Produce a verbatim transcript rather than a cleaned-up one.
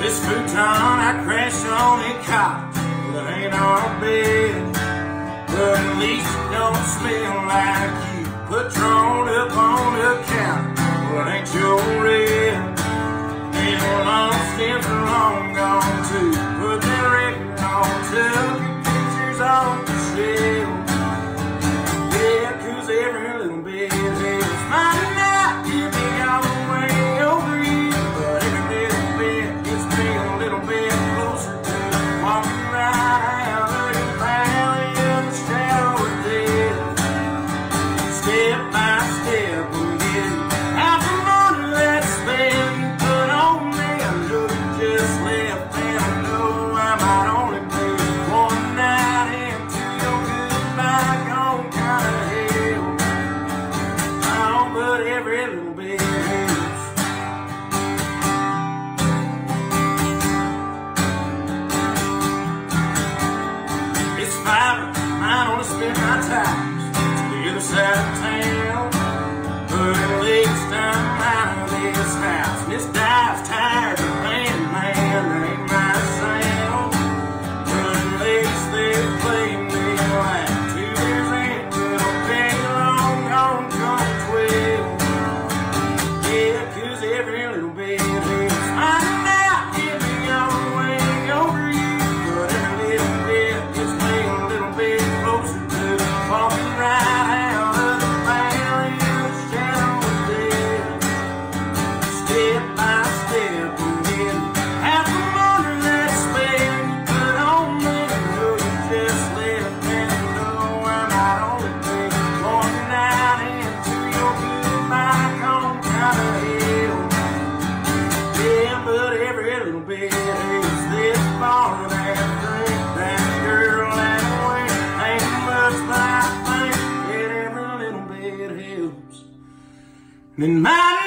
This futon I crash on it cot, well, it ain't on a bed, but at least it don't smell like you. Patron up on the couch, well, it ain't your red. And long stems are long gone too. Put that record on, took your pictures off the shelf. Yeah, 'cause every little bit helps. Might not get me all the way over you, but every little bit gets me a little bit closer to walking right out of the valley of the shadow of death. Step by step, I'm getting out from under that spell you put on me. I know you just left, and I know I might only be one night into your goodbye gone kind of hell. Oh, but every little bit helps. It's five, I wanna spend my time to the other side of town, but at least I'm out of this house. This dive's tired of playing, man, that ain't my sound, but at least they play me like two years in, but I'll pay long gone come twelve. Yeah, 'cause every little bit helps. Might not get me all the way over you, but every little bit gets me a little bit closer to walking right out of the valley of the shadow of death. Step by step, I'm getting out from under that spell you put on me. I know you just left, and I know I might only be one night into your goodbye gone kind of hell. Yeah, but every little bit helps. This bar, that drink, that girl, that way, ain't much, but I think that every little bit helps. And it might